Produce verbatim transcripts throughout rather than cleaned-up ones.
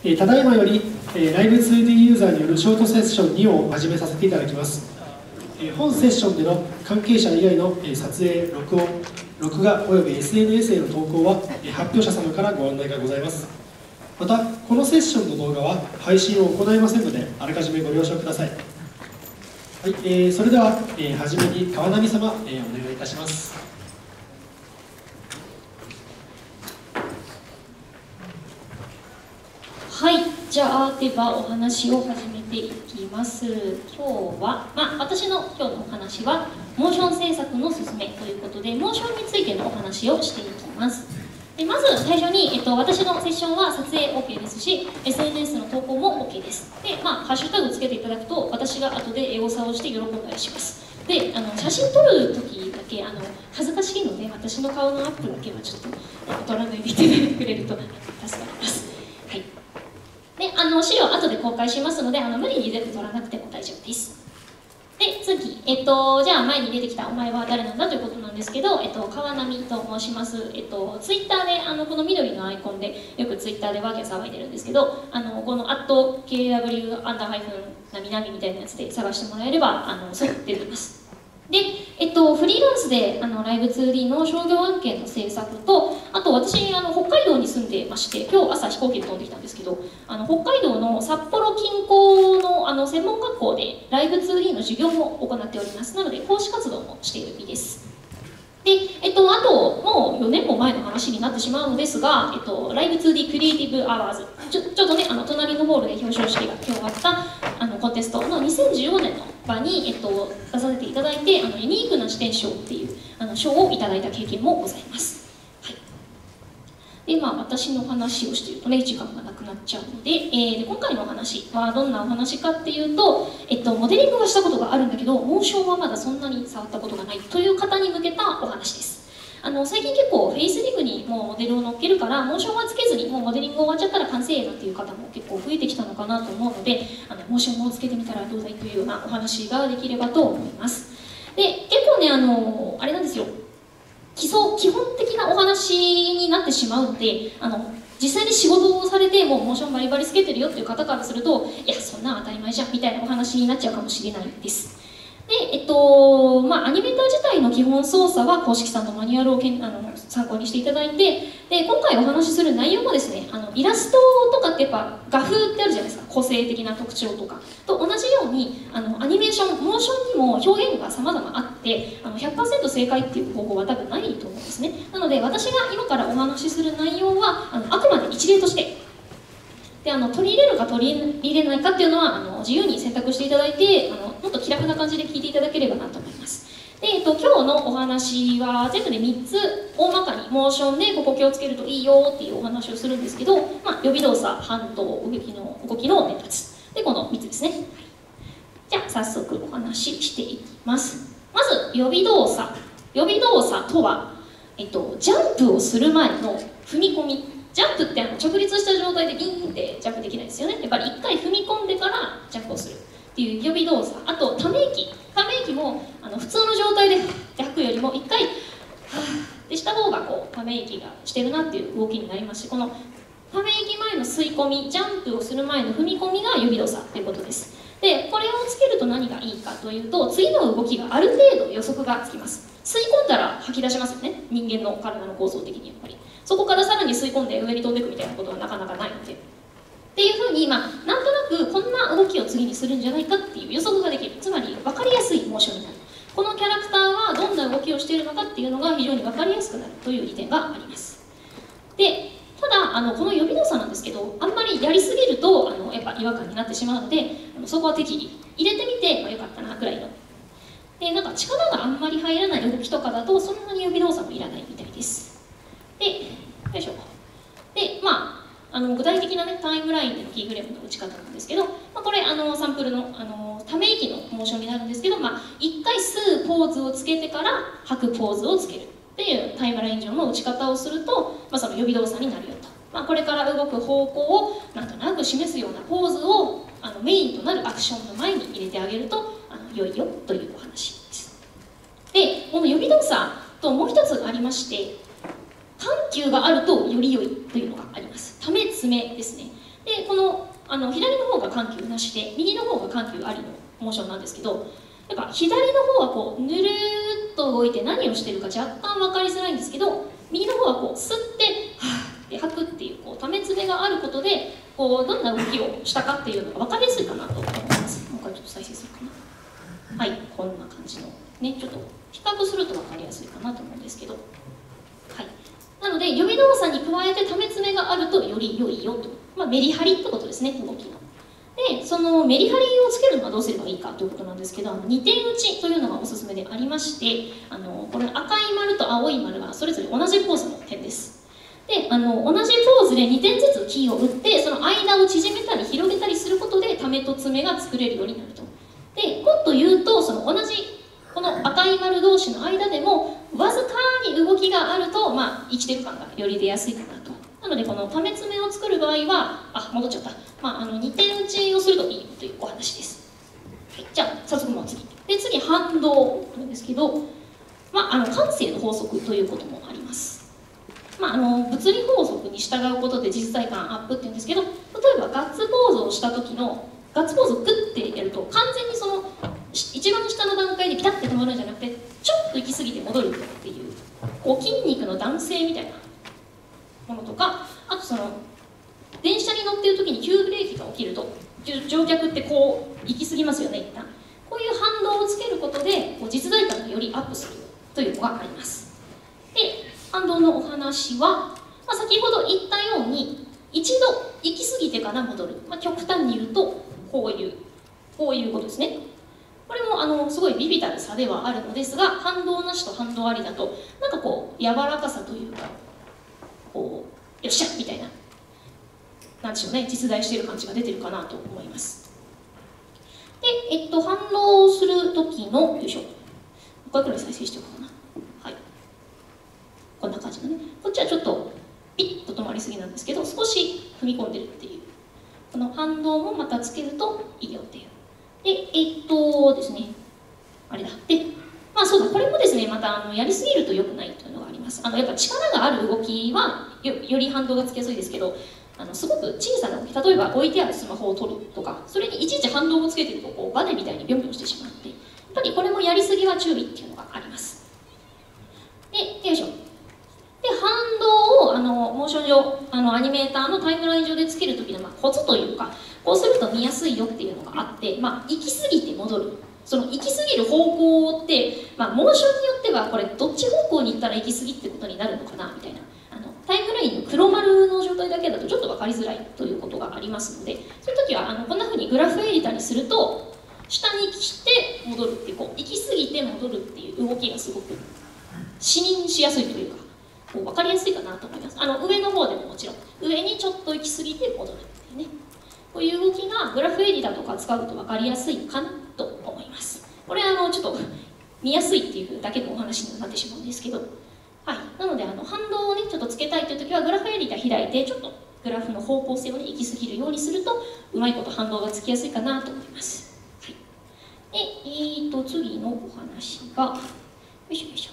えー、ただいまより、えー、ライブ ツーディー ユーザーによるショートセッションにを始めさせていただきます。えー、本セッションでの関係者以外の、えー、撮影、録音、録画および エスエヌエス への投稿は、えー、発表者様からご案内がございます。また、このセッションの動画は配信を行いませんので、あらかじめご了承ください。はい、えー、それでは、えー、初めに川波様、えー、お願いいたします。 はい、じゃあではお話を始めていきます。今日は、まあ、私の今日のお話はモーション制作のすすめということで、モーションについてのお話をしていきます。でまず最初に、えっと、私のセッションは撮影 OK ですし エスエヌエス の投稿も OK です。で、まあ、ハッシュタグつけていただくと私が後でエゴサをして喜んだりします。で、あの写真撮る時だけあの恥ずかしいので私の顔のアップだけはちょっと撮らないでいてくれると助かります。はい、であの資料後で公開しますのであの無理に全部撮らなくても大丈夫です。で次、えっと、じゃあ前に出てきたお前は誰なんだということなんですけど、えっと、川波と申します。えっと、ツイッターであのこの緑のアイコンでよくツイッターでワーキャー騒いでるんですけど、あのこの「アット ケーダブリュー アンダーハイフンなみなみ」みたいなやつで探してもらえればあのそう出てきます。で、えっと、フリーランスであのライブ ツーディー の商業案件の制作と、あと私あの北海道に住んでまして、今日朝飛行機で飛んできたんですけど、あの北海道の札幌近郊のあの専門学校でライブ ツーディー の授業も行っております。なので講師活動もしている身です。で、えっと、あともうよねんも前の話になってしまうのですが、えっと、ライブ ツーディー クリエイティブアワーズ、ちょちょっとねあの隣のホールで表彰式が今日あったあのコンテストのにせんじゅうごねんの場に、えっと、出させていただいて、あのユニークな視点賞っていうあの賞をいただいた経験もございます。はい、でまあ私の話をしているとね時間がなくなっちゃうので、えー、で今回のお話はどんなお話かっていうと、えっと、モデリングはしたことがあるんだけどモーションはまだそんなに触ったことがないという方に向けたお話です。あの最近結構フェイスリグにもうモデルを乗っけるからモーションはつけずにもうモデリング終わっちゃったら完成なんていう方も結構増えてきたのかなと思うので、あのモーションをつけてみたらどうだいというようなお話ができればと思います。で結構ねあのあれなんですよ、基礎基本的なお話になってしまうので、あの実際に仕事をされてもうモーションバリバリつけてるよっていう方からするといやそんな当たり前じゃんみたいなお話になっちゃうかもしれないです。で、えっとまあ、アニメーター自体の基本操作は公式さんのマニュアルをけんあの参考にしていただいて、で今回お話しする内容もですね、あのイラストとかってやっぱ画風ってあるじゃないですか、個性的な特徴とかと同じようにあのアニメーションモーションにも表現が様々あってあの ひゃくパーセント 正解っていう方法は多分ないと思うんですね。なので私が今からお話しする内容はあのあくまで一例としてであの取り入れるか取り入れないかっていうのはあの自由に選択していただいてあのもっと気楽な感じで聞いていただければなと思います。で、えっと、今日のお話は全部でみっつ大まかにモーションでここ気をつけるといいよっていうお話をするんですけど、まあ、予備動作、反動、動きの動きの連発でこのみっつですね。じゃあ早速お話ししていきます。まず予備動作。予備動作とは、えっと、ジャンプをする前の踏み込み。ジャンプってあの直立した状態でビーンってジャンプできないですよね。やっぱりいっかい踏み込んでからジャンプをするっていう予備動作。あとため息。ため息もあの普通の状態で吐くよりもいっかいはぁってした方がこうため息がしてるなっていう動きになりますし、このため息前の吸い込み、ジャンプをする前の踏み込みが予備動作ということです。でこれをつけると何がいいかというと、次の動きがある程度予測がつきます。吸い込んだら吐き出しますよね、人間の体の構造的に。やっぱりそこからさらに吸い込んで上に飛んでいくみたいなことはなかなかないので、っていうふうに、まあ、なんとなくこんな動きを次にするんじゃないかっていう予測ができる、つまり分かりやすいモーションになる。このキャラクターはどんな動きをしているのかっていうのが非常に分かりやすくなるという利点があります。でただあのこの予備動作なんですけど、あんまりやりすぎるとあのやっぱ違和感になってしまうので、あのそこは適宜入れてみて、まあ、よかったなくらいの。でなんか力があんまり入らない動きとかだとそんなに予備動作もいらないみたいです。でよいしょ。でまああの具体的な、ね、タイムラインでのキーフレームの打ち方なんですけど、まあ、これあのサンプルのあのため息のモーションになるんですけど、まあ、いっかい吸うポーズをつけてから吐くポーズをつけるっていうタイムライン上の打ち方をすると、まあ、その予備動作になるよと、まあ、これから動く方向をなんとなく示すようなポーズをあのメインとなるアクションの前に入れてあげるとあの良いよというお話です。でこの予備動作ともう一つありまして、緩急があるとより良いというのがあります。ため、爪ですね。 でこのあの左の方が緩急なしで右の方が緩急ありのモーションなんですけど、やっぱ左の方はこうぬるーっと動いて何をしてるか若干分かりづらいんですけど、右の方はこう吸ってはーって吐くっていうこうためつめがあることでこうどんな動きをしたかっていうのが分かりやすいかなと思います。もう一回ちょっと再生するかな。はい、こんな感じのね、ちょっと比較すると分かりやすいかなと思うんですけど、はい、なので予備動作に加えてためつめがあるとより良いよと、まあ、メリハリってことですね、動きの。でそのメリハリをつけるのはどうすればいいかということなんですけど、あのにてん打ちというのがおすすめでありまして、あのこれ赤い丸と青い丸はそれぞれ同じポーズの点です。であの同じポーズでにてんずつキーを打ってその間を縮めたり広げたりすることでためと爪が作れるようになると。でもっと言うとその同じこの赤い丸同士の間でもわずかに動きがあると、まあ、生きてる感がより出やすいかなと。なのでこのため爪を作る場合はあ戻っちゃった、まあ、あのにてん打ちをするといいというお話です。はい、じゃあ早速もう次で次反動なんですけど、まあ、あの慣性の法則ということもあります。まあ、あの物理法則に従うことで実在感アップっていうんですけど、例えばガッツポーズをした時のガッツポーズをグッてやると完全にその一番下の段階でピタッて止まるんじゃなくてちょっと行き過ぎて戻るっていうこう筋肉の弾性みたいなものとか、あとその電車に乗っている時に急ブレーキが起きると乗客ってこう行き過ぎますよね。一旦こういう反動をつけることでこう実在感がよりアップするというのがあります。で反動のお話は、まあ、先ほど言ったように一度行き過ぎてから戻る、まあ、極端に言うとこういうこういうことですね。これもあのすごいビビたる差ではあるのですが、反動なしと反動ありだとなんかこう柔らかさというかこうよっしゃみたいななんでしょうね、実在している感じが出てるかなと思います。で、えっと、反応をする時のよいしょごかいくらい再生しておこうかな。はい、こんな感じのね、こっちはちょっとピッと止まりすぎなんですけど少し踏み込んでるっていうこの反動もまたつけるといいよっていう。で、えっとですね、あれだ。で、まあそうだ、これもですね、またあのやりすぎると良くないというのがあります。あのやっぱ力がある動きは よ, より反動がつきやすいですけど、あのすごく小さな動き、例えば置いてあるスマホを取るとか、それにいちいち反動をつけてるとこうバネみたいにビョンビョンしてしまって、やっぱりこれもやりすぎは注意っていうのがあります。で、よいしょ。で、反動をあのモーション上、あのアニメーターのタイムライン上でつけるときの、まあ、コツというか、こうすると見やすいよっていうのがあって、まあ、行き過ぎて戻る。その行き過ぎる方向って、まあ、モーションによってはこれどっち方向に行ったら行き過ぎってことになるのかなみたいな、あのタイムラインの黒丸の状態だけだとちょっと分かりづらいということがありますので、そういう時はあのこんな風にグラフエディターにすると下に来て戻るっていう、こう行き過ぎて戻るっていう動きがすごく視認しやすいというか、こう分かりやすいかなと思います。あの上の方でももちろん上にちょっと行き過ぎて戻るっていうね、こういう動きがグラフエディターとか使うと分かりやすいかなと思います。これはあのちょっと見やすいっていうだけのお話になってしまうんですけど、はい、なのであの反動をねちょっとつけたいという時はグラフエディター開いてちょっとグラフの方向性をね行き過ぎるようにするとうまいこと反動がつきやすいかなと思います。はい、で、えーと次のお話がよいしょよいし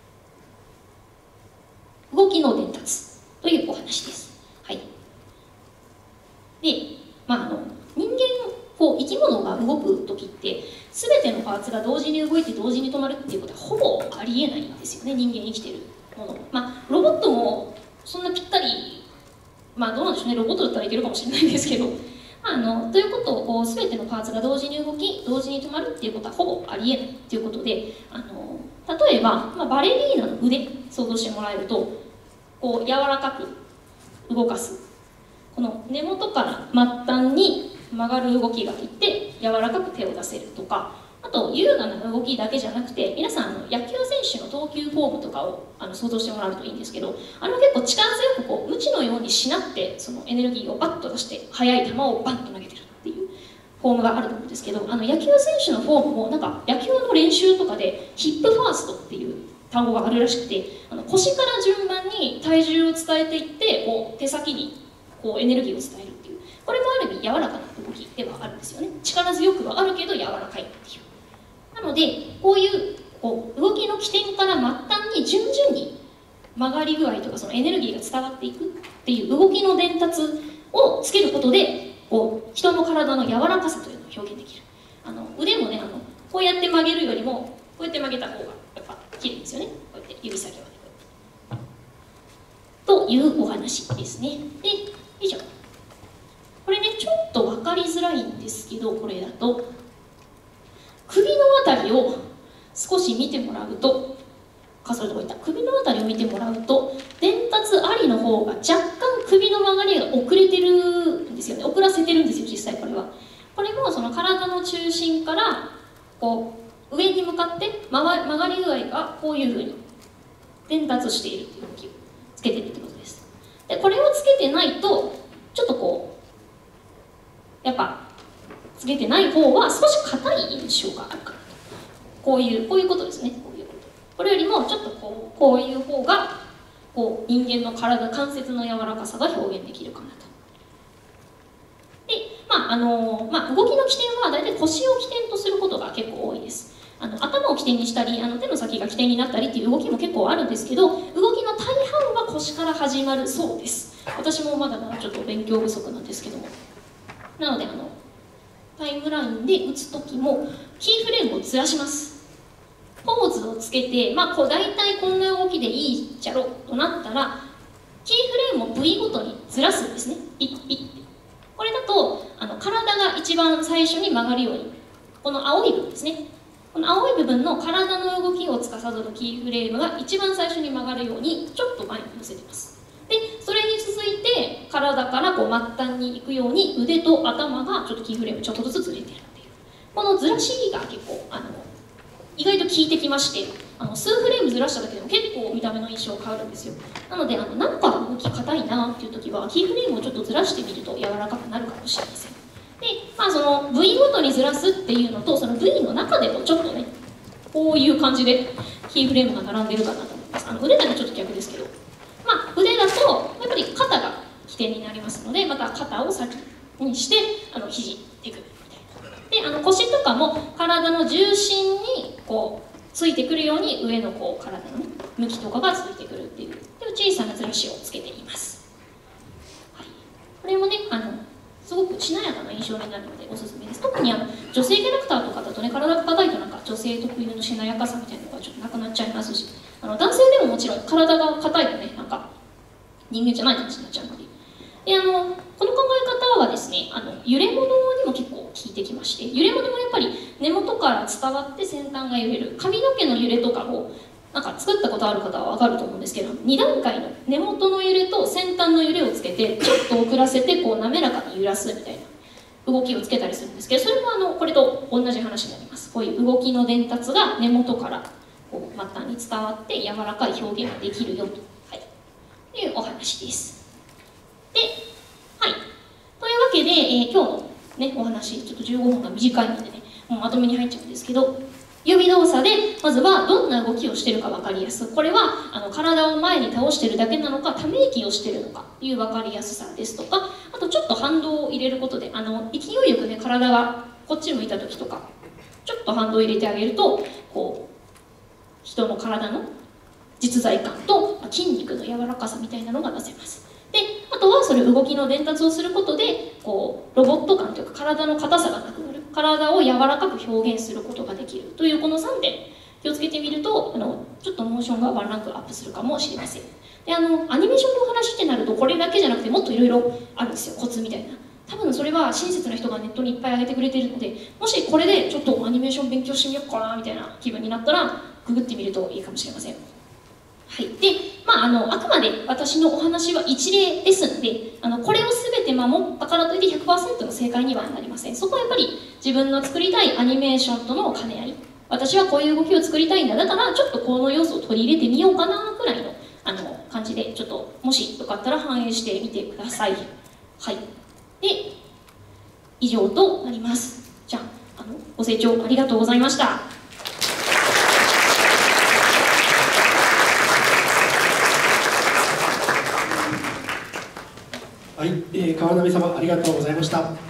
ょ動きの伝達というお話です。はい、で、まああの人間こう生き物が動く時って全てのパーツが同時に動いて同時に止まるっていうことはほぼありえないんですよね、人間生きてるもの。まあロボットもそんなぴったり、まあどうなんでしょうね、ロボットだったらいけるかもしれないんですけど、あのということをこう全てのパーツが同時に動き同時に止まるっていうことはほぼありえないっていうことで、あの例えば、まあ、バレリーナの腕想像してもらえるとこう柔らかく動かす、この根元から末端に曲がる動きがいて柔らかく手を出せるとか、あと優雅な動きだけじゃなくて皆さんあの野球選手の投球フォームとかをあの想像してもらうといいんですけど、あれも結構力強くこう無知のようにしなってそのエネルギーをバッと出して速い球をバンと投げてるっていうフォームがあると思うんですけど、あの野球選手のフォームもなんか野球の練習とかでヒップファーストっていう単語があるらしくて、あの腰から順番に体重を伝えていってこう手先にこうエネルギーを伝えるっていう、これもある意味柔らかな動きではあるんですよね。力強くはあるけど柔らかいっていう。なのでこういうこう動きの起点から末端に順々に曲がり具合とかそのエネルギーが伝わっていくっていう動きの伝達をつけることでこう人の体の柔らかさというのを表現できる。あの腕もねあのこうやって曲げるよりもこうやって曲げた方がやっぱ綺麗ですよね。こうやって指先までというお話ですね。で、以上。これねちょっと分かりづらいんですけど、これだと首のあたりを少し見てもらうと、かそれどこいった首のあたりを見てもらうと、伝達ありの方が若干首の曲がりが遅れてるんですよね。遅らせてるんですよ、実際これは。これもその体の中心からこう上に向かって曲がり具合がこういうふうに伝達しているという動きをつけてるってことです。でこれをつけてないとちょっとこうやっぱつけてない方は少し硬い印象があるかなと。こういうこういうことですね。こういうこと。これよりもちょっとこうこういう方がこう人間の体関節の柔らかさが表現できるかなと。でまああのまあ、動きの起点は大体腰を起点とすることが結構多いです。あの頭を起点にしたりあの手の先が起点になったりっていう動きも結構あるんですけど、動きの大半は腰から始まるそうです。私もまだまだちょっと勉強不足なんですけども、なのであのタイムラインで打つ時もキーフレームをずらします。ポーズをつけて、まあ、こう大体こんな動きでいいじゃろとなったらキーフレームを部位ごとにずらすんですね。ピッピッて。これだとあの体が一番最初に曲がるように、この青い部分ですね、この青い部分の体の動きを司るキーフレームが一番最初に曲がるようにちょっと前に乗せてます。でそれに続いて体からこう末端に行くように腕と頭がちょっとキーフレームちょっとずつずれてるっていう、このずらしが結構あの意外と効いてきまして、あの数フレームずらしただけでも結構見た目の印象変わるんですよ。なのであのなんか動き硬いなっていう時はキーフレームをちょっとずらしてみると柔らかくなるかもしれません。でまあその部位ごとにずらすっていうのと、その部位の中でもちょっとねこういう感じでキーフレームが並んでるかなと思います。あの腕だとちょっと逆ですけど、まあ腕だとやっぱり肩が起点になりますので、また肩を先にしてあの肘っていくみたいな。であの腰とかも体の重心にこうついてくるように上のこう体の、ね、向きとかがついてくるっていう、で小さなずらしをつけています。はい、これもねあのすごくしなやかな印象になるのでおすすめです。特にあの女性キャラクターとかだとね、体が硬いとなんか女性特有のしなやかさみたいなのがちょっとなくなっちゃいますし、あの男性でももちろん体が硬いとねなんか人間じゃない感じになっちゃうので、であのこの考え方はですねあの揺れ物にも結構効いてきまして、揺れ物もやっぱり根元から伝わって先端が揺れる、髪の毛の揺れとかもなんか作ったことある方は分かると思うんですけど、に段階の根元の揺れと先端の揺れをつけてちょっと遅らせてこう滑らかに揺らすみたいな動きをつけたりするんですけど、それもあのこれと同じ話になります。こういう動きの伝達が根元からこう末端に伝わって柔らかい表現ができるよと、はい、というお話です。で、はい、というわけで、えー、今日の、ね、お話ちょっとじゅうごふんが短いのでねもうまとめに入っちゃうんですけど、指動作でまずはどんな動きをしているか分かりやすく、これはあの体を前に倒しているだけなのかため息をしているのかという分かりやすさですとか、あとちょっと反動を入れることであの勢いよくね体がこっち向いた時とかちょっと反動を入れてあげるとこう人の体の実在感と筋肉の柔らかさみたいなのが出せます。であとはそれ動きの伝達をすることでこうロボット感というか体の硬さがなくなる、体を柔らかく表現することができるというこのさんてん気をつけてみるとあのちょっとモーションがワンランクアップするかもしれません。であのアニメーションのお話ってなるとこれだけじゃなくてもっといろいろあるんですよ、コツみたいな。多分それは親切な人がネットにいっぱい上げてくれているので、もしこれでちょっとアニメーション勉強してみようかなみたいな気分になったらググってみるといいかもしれません。はい、で、まあ、あのあくまで私のお話は一例ですので、あのこれを全て守ったからといって ひゃくパーセント の正解にはなりません。そこはやっぱり自分の作りたいアニメーションとの兼ね合い、私はこういう動きを作りたいんだ、だからちょっとこの要素を取り入れてみようかなくらいのあの感じでちょっともしよかったら反映してみてください。はい、で以上となります。じゃあ、あのご清聴ありがとうございました。 はい、えー、川波様ありがとうございました。